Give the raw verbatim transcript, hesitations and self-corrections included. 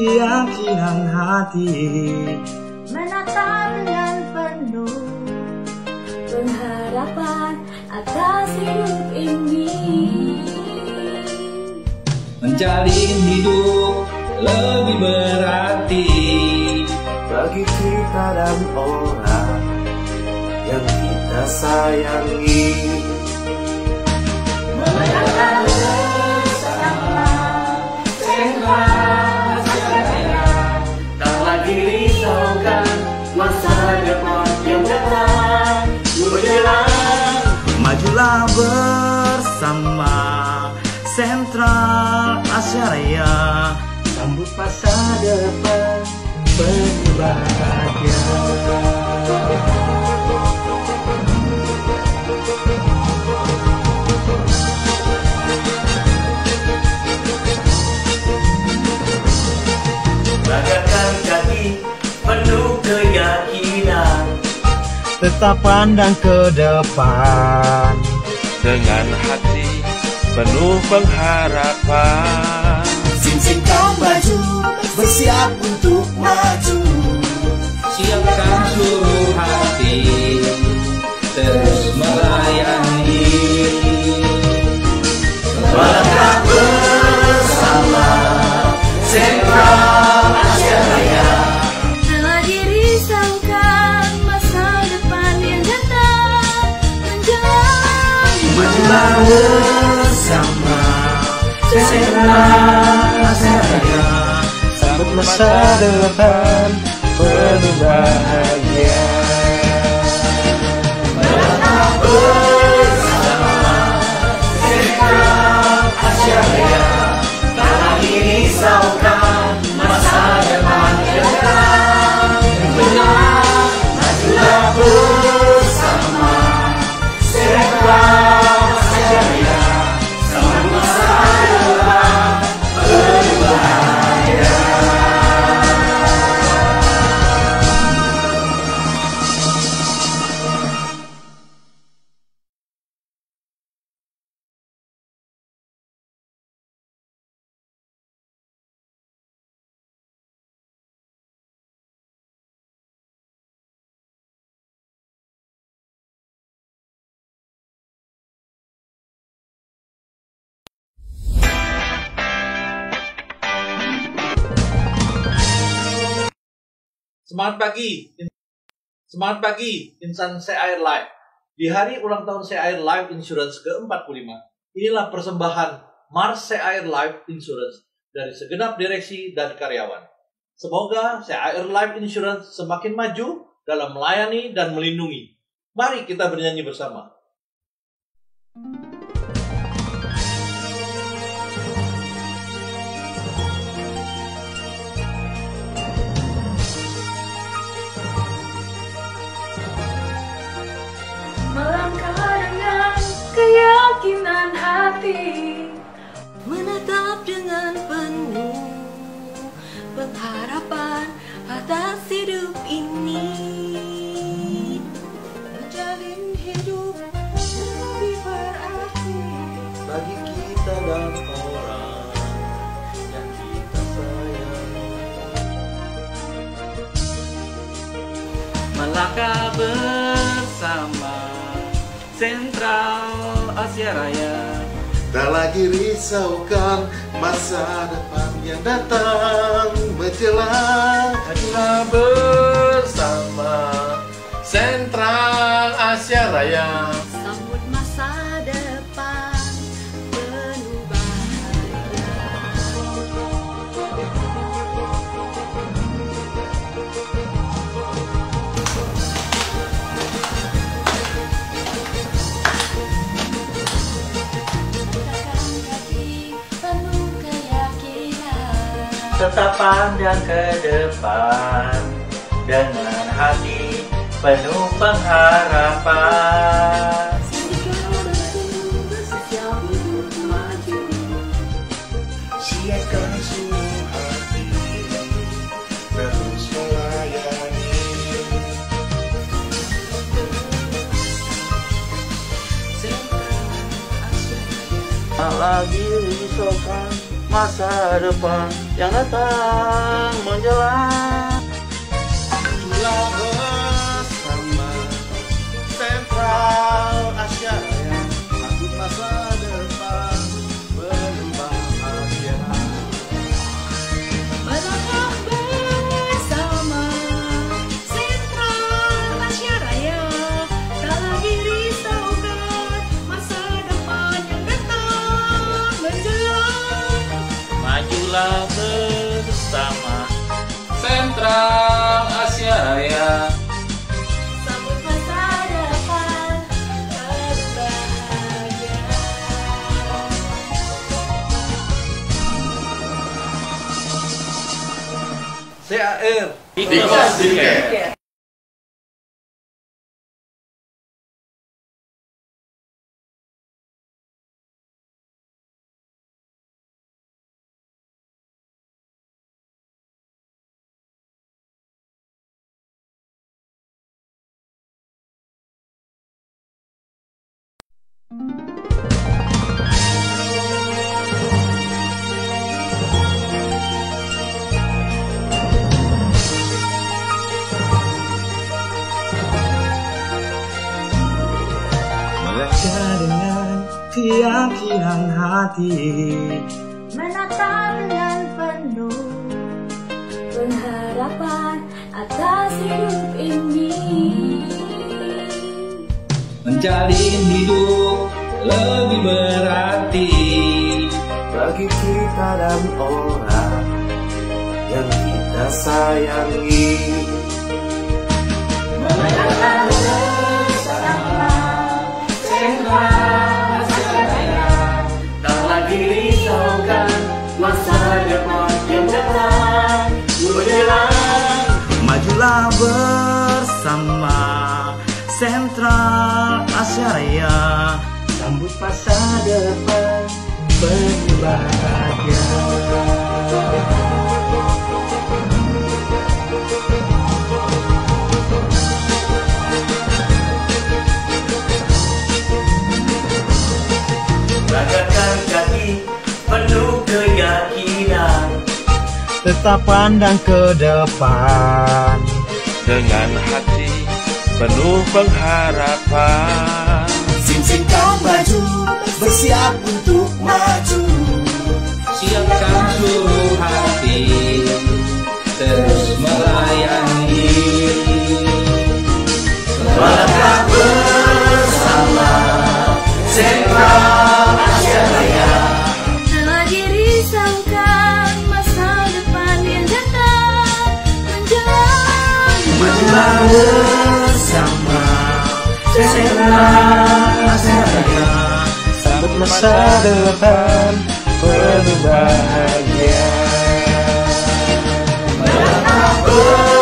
keyakinan hati, menatap dengan penuh pengharapan atas hidup ini, menjalin hidup lebih berarti bagi kita dan orang yang kita sayangi. menatap bersama sentra Asyaraya, Tak lagi risaukan masa depan yang datang menjelang. Majulah bersama Sentral Asyaraya, sambut masa depan penuh bahagia. Langkahkan kaki penuh keyakinan, Tetap pandang ke depan dengan hati penuh pengharapan. sing-singkan baju bersiap untuk maju. Siapkan seluruh hati terus melayani. Melangkah bersama Sentral Asyaraya, Tak lagi risaukan masa depan yang datang menjelang. Majulah bersama Sentral Asyaraya, sambut masa depan penuh bahagia. melangkah bersama Sentral Asyaraya, tak lagi risaukan masa depan yang datang menjelang. Majulah bersama Sentral Asyaraya, sambut masa depan penuh bahagia. Semangat pagi, semangat pagi insan SeAir Life. Di hari ulang tahun SeAir Life Insurance ke empat puluh lima, inilah persembahan Mars SeAir Life Insurance dari segenap direksi dan karyawan. Semoga SeAir Life Insurance semakin maju dalam melayani dan melindungi. Mari kita bernyanyi bersama. Melangkah dengan keyakinan hati, menatap dengan penuh pengharapan atas hidup ini, menjalin hidup lebih berarti Bagi kita dan orang yang kita sayangi. Melangkah bersama Sentral Asyaraya, tak lagi risaukan masa depan yang datang menjelang. Majulah bersama Sentral Asyaraya, sambut masa depan penuh bahagia. Langkahkan kaki penuh keyakinan, Tetap pandang ke depan dengan hati penuh pengharapan. singkirkan berseru bersiap untuk maju. Siapkan seluruh hati terus melayani. Tak lagi risaukan masa depan yang datang menjelang. Majulah bersama Sentral Asia Raya, sambut masa depan penuh bahagia. Melangkah bersama Sentral Asia Raya, tak lagi risaukan masa depan yang datang menjelang. Majulah bersama Sentral Asia Raya, Sambut masa depan berbahagia. C A R Because we care. Baca dengan keyakinan hati, Menatap dengan penuh pengharapan atas hidup ini. menjalin hidup lebih berarti bagi kita dan orang yang kita sayangi. Melangkah bersama Sentral Asia Raya, Tak lagi risaukan masa depan yang datang menjelang. Majulah bersama Sentral Asia Raya, sambut masa depan penuh bahagia. Langkahkan kaki penuh keyakinan, tetap pandang ke depan dengan hati penuh pengharapan. Sing-singkan baju, bersiap untuk maju. siapkan seluruh hati, terus melayani. Melangkah bersama Sentral Asia Raya, tak lagi risaukan masa depan yang datang menjelang. majulah bersama Sentral Asia Raya, sambut masa depan penuh bahagia. Melangkah bersama